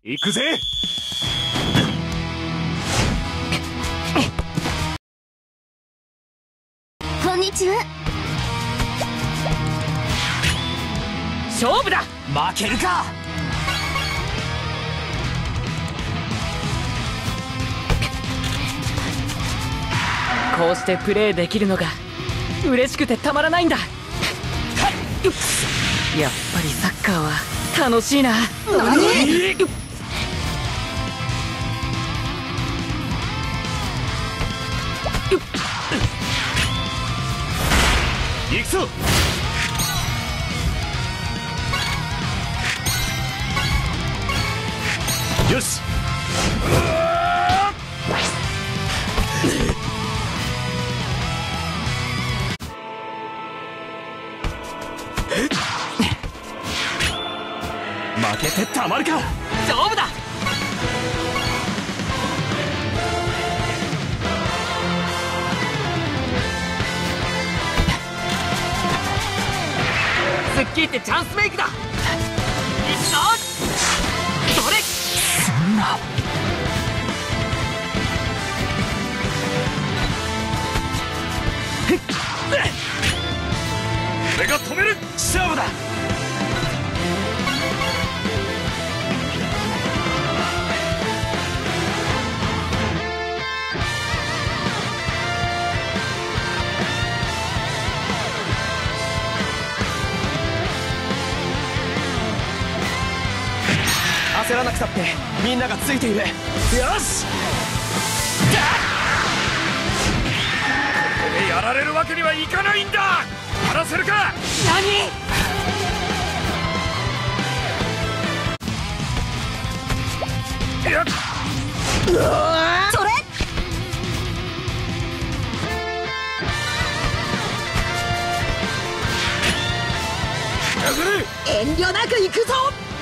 行くぜ。 こんにちは。 勝負だ。負けるか。こうしてプレーできるのが嬉しくてたまらないんだ。やっぱりサッカーは楽しいな。 何？ 行くぞ。よし。負けてたまるか。 勝負だ。スッキリってチャンスメイクだ。いくぞ。それ。そんな。 俺が止める。勝負だ。焦らなくたってみんながついている。よし。これでやられるわけにはいかないんだ。やらせるか。 何？ やっ。 それ。遠慮なく行くぞ。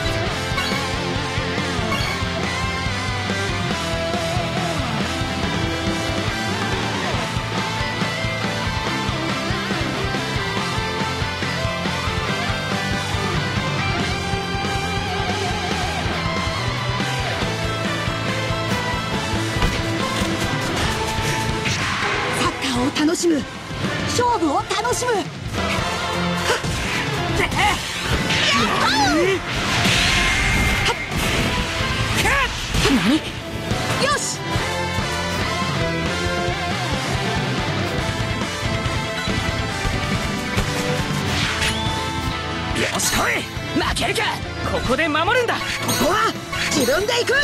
楽しむ。勝負を楽しむ。何？よし。 よし来い。負けるか。ここで守るんだ。ここは自分で行く。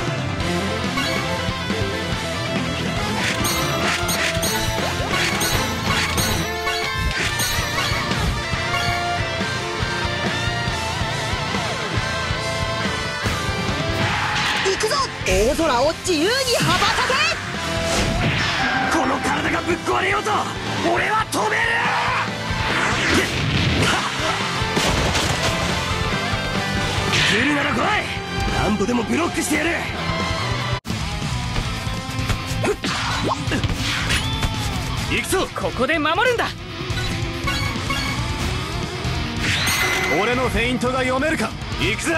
大空を自由に羽ばたけ。 この体がぶっ壊れようと俺は止める。来るなら来い。何度でもブロックしてやる。 行くぞ。 ここで守るんだ。 俺のフェイントが読めるか。行くぞ。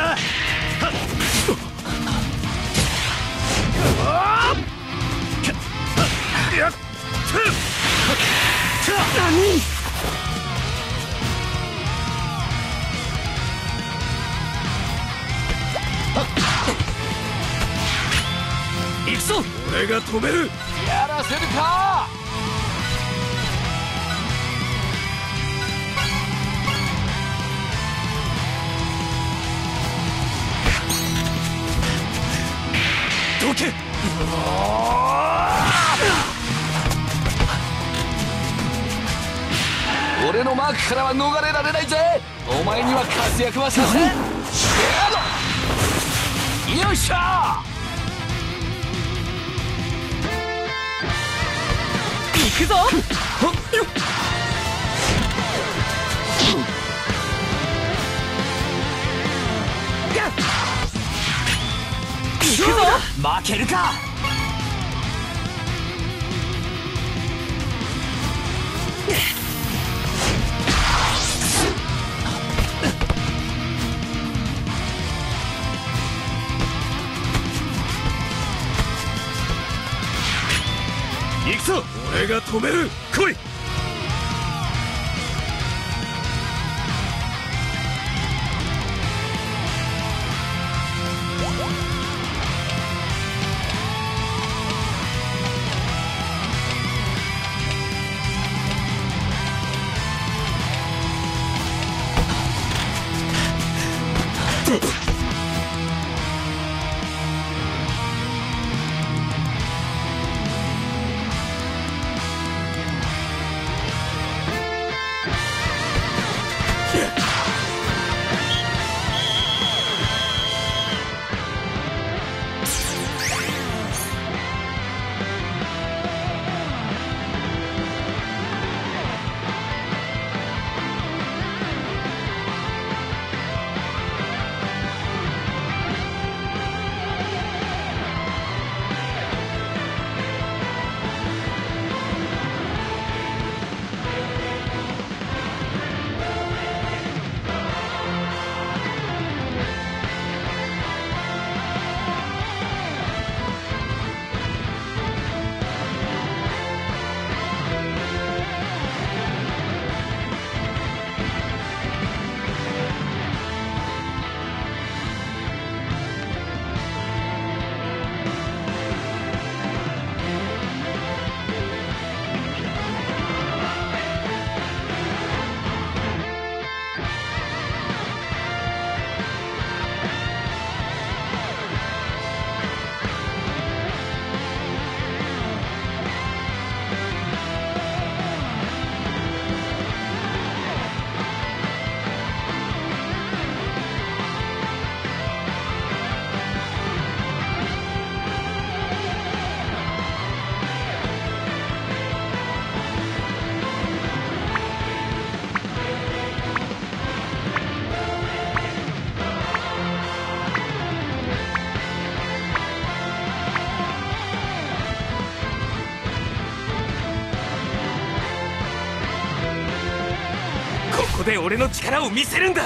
やっ。 何？ 行くぞ。俺が止める。 やらせるか。 どけ。 俺のマークからは逃れられないぜ。お前には活躍はさせん。よっしゃ。行くぞ。行くぞ。負けるか。 行くぞ。 俺が止める。来い。ここで俺の力を見せるんだ。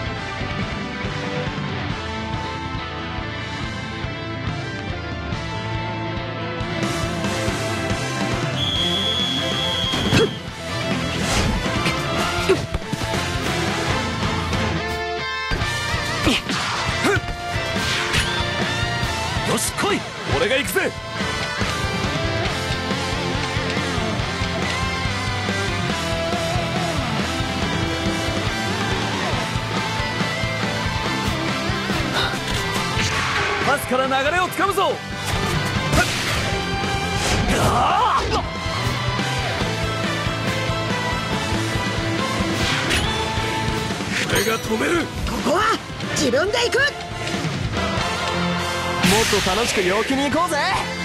よし来い。俺が行くぜ。パスから流れをつかむぞ。俺が止める。 ここは自分で行く。 もっと楽しく陽気に行こうぜ。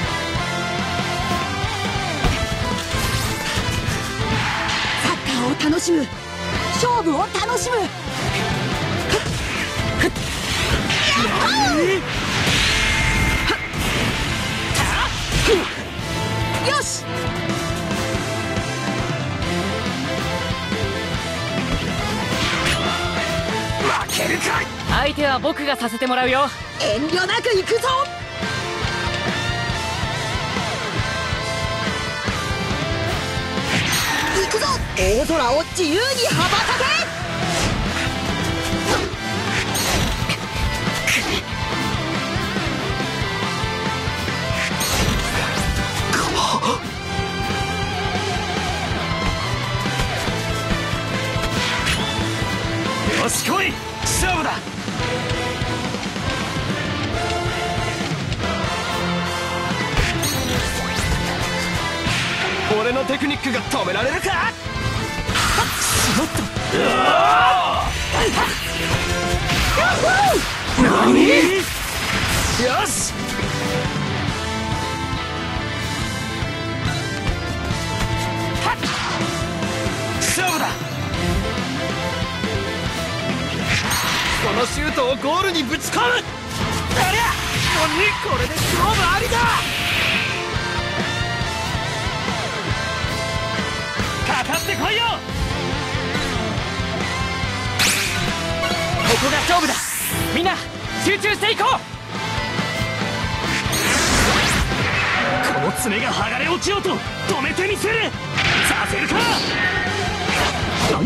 サッカーを楽しむ、勝負を楽しむ。よし。 負けるか。相手は僕がさせてもらうよ。 遠慮なく行くぞ。行くぞ。大空を自由に羽ばたけ。 よし来い。勝負だ。 俺のテクニックが止められるか。しまった。何？よし。勝負だ。このシュートをゴールにぶち込む。ありゃ、これで勝負ありだ。かかってこいよ。 ここが勝負だ。みんな集中していこう。 この爪が剥がれ落ちようと止めてみせる。させるか。何。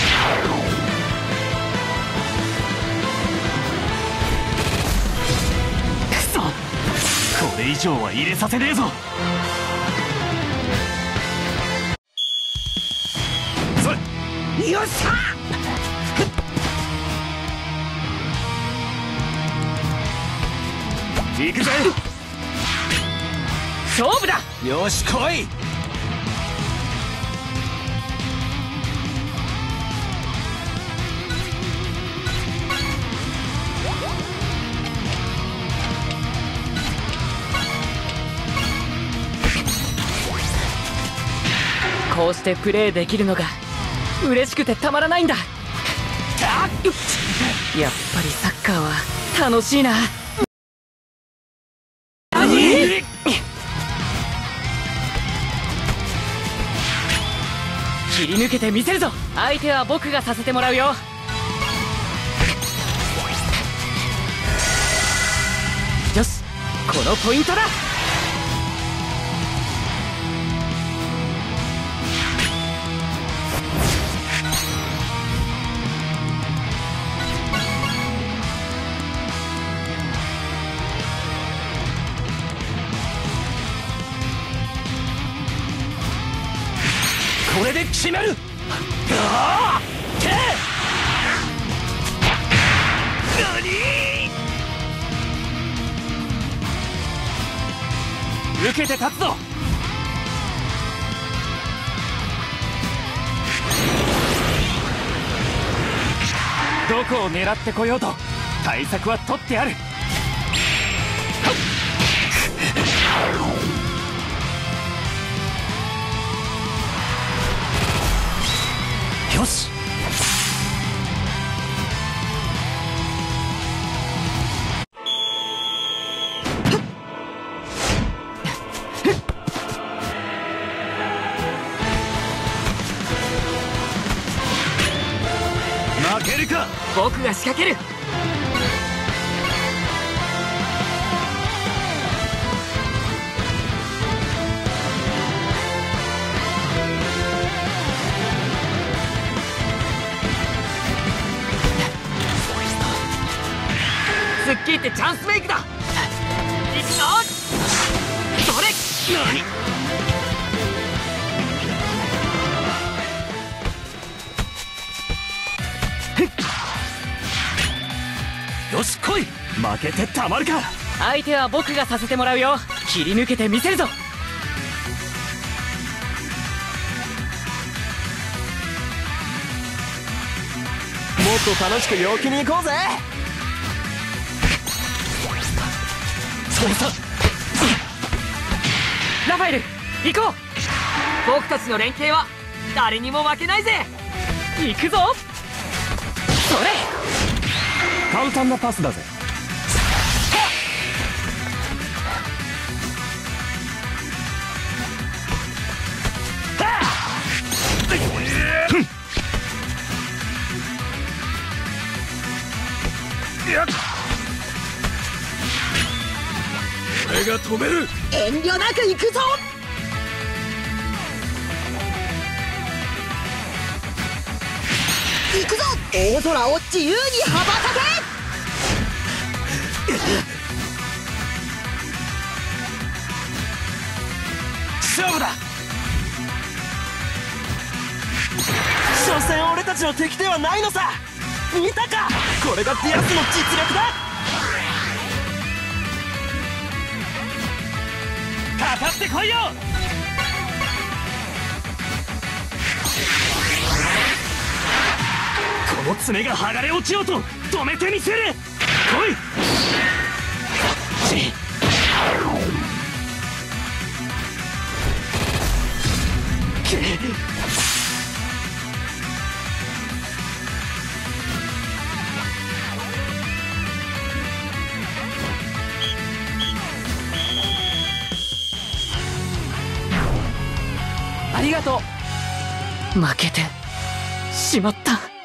くそ、これ以上は入れさせねえぞ。それ、よっしゃ。行くぜ。勝負だ。よし来い。 こうしてプレーできるのが嬉しくてたまらないんだ。やっぱりサッカーは楽しいな。切り抜けてみせるぞ。相手は僕がさせてもらうよ。よし、このポイントだ。 これで決める。ああ、け。何。受けて立つぞ。どこを狙ってこようと対策は取ってある。よし。負けるか。 僕が仕掛ける。スッキリってチャンスメイクだ。いくぞ。それ。何。 よし来い。負けてたまるか。 相手は僕がさせてもらうよ。切り抜けてみせるぞ。もっと楽しく陽気に行こうぜ。 そうさ。 ラファエル行こう。僕たちの連携は誰にも負けないぜ。行くぞ。それ。 簡単なパスだぜ。俺が止める。 遠慮なく行くぞ。行くぞ。大空を自由に羽ばたけ。 勝負だ。 所詮俺たちの敵ではないのさ。見たか。これがディアスの実力だ。 かかってこいよ。この爪が剥がれ落ちようと止めてみせる。来い。 ありがとう。負けてしまった。